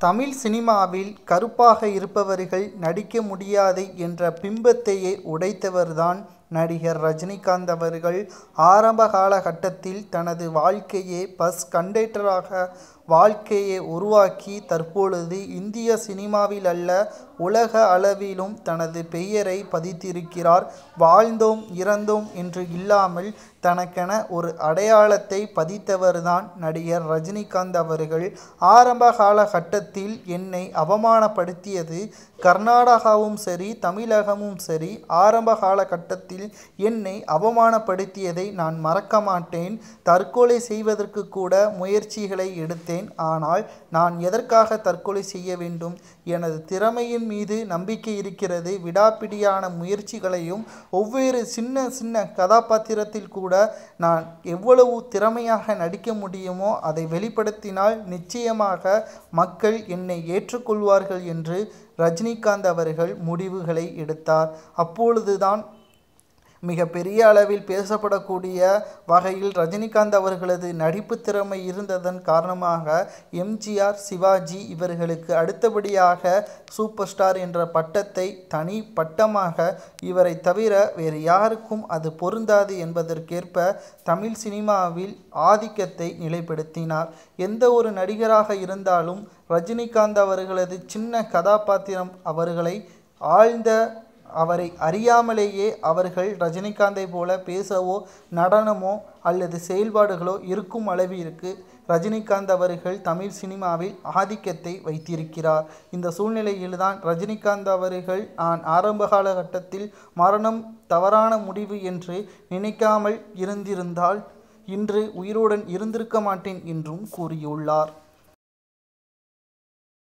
தமிழ் சினிமாவில் கருப்பாக இருப்பவர்கள் நடிக்க முடியாது என்ற பிம்பத்தையே உடைத்தவர்தான் நடிகர் ரஜினிகாந்த் அவர்கள். ஆரம்ப காலகட்டத்தில் தனது வாழ்க்கையை பஸ் கண்டக்டராக வாழ்க்கையை உருவாக்கி தற்பொழுது இந்திய சினிமாவில் அல்ல உலக அளவிலும் தனது பெயரை பதித்திருக்கிறார். வாழ்ந்தோம் இறந்தோம் என்று இல்லாமல் தனக்கென ஒரு அடையாளத்தை பதித்தவர்தான் நடிகர் ரஜினிகாந்த் அவர்கள். ஆரம்ப காலகட்டத்தில் என்னை அவமானப்படுத்தியது கர்நாடகாவும் சரி தமிழகமும் சரி. ஆரம்ப காலகட்டத்தில் என்னை அவமானப்படுத்தியதை நான் மறக்க மாட்டேன். தற்கொலை செய்வதற்கு கூட முயற்சிகளை எடுத்தேன். ஆனால் நான் எதற்காக தற்கொலை செய்ய வேண்டும்? எனது திறமையின் மீது நம்பிக்கை இருக்கிறது. விடாப்பிடியான முயற்சிகளையும் ஒவ்வொரு சின்ன சின்ன கதாபாத்திரத்தில் கூட நான் எவ்வளவு திறமையாக நடிக்க முடியுமோ அதை வெளிப்படுத்தினால் நிச்சயமாக மக்கள் என்னை ஏற்றுக்கொள்வார்கள் என்று ரஜினிகாந்த் அவர்கள் முடிவுகளை எடுத்தார். அப்பொழுதுதான் மிக பெரிய அளவில் பேசப்படக்கூடிய வகையில் ரஜினிகாந்த் அவர்களது நடிப்பு திறமை இருந்ததன் காரணமாக எம்ஜிஆர், சிவாஜி இவர்களுக்கு அடுத்தபடியாக சூப்பர் ஸ்டார் என்ற பட்டத்தை தனி பட்டமாக இவரை தவிர வேறு யாருக்கும் அது பொருந்தாது என்பதற்கேற்ப தமிழ் சினிமாவில் ஆதிக்கத்தை நிலைப்படுத்தினார். எந்த ஒரு நடிகராக இருந்தாலும் ரஜினிகாந்த் அவர்களது சின்ன கதாபாத்திரம் அவர்களை அவரை அறியாமலேயே அவர்கள் ரஜினிகாந்தை போல பேசவோ நடனமோ அல்லது செயல்பாடுகளோ இருக்கும் அளவிற்கு ரஜினிகாந்த் அவர்கள் தமிழ் சினிமாவில் ஆதிக்கத்தை வைத்திருக்கிறார். இந்த சூழ்நிலையில்தான் ரஜினிகாந்த் அவர்கள் நான் ஆரம்ப காலகட்டத்தில் மரணம் தவறான முடிவு என்று நினைக்காமல் இருந்திருந்தால் இன்று உயிருடன் இருந்திருக்க மாட்டேன் என்றும் கூறியுள்ளார்.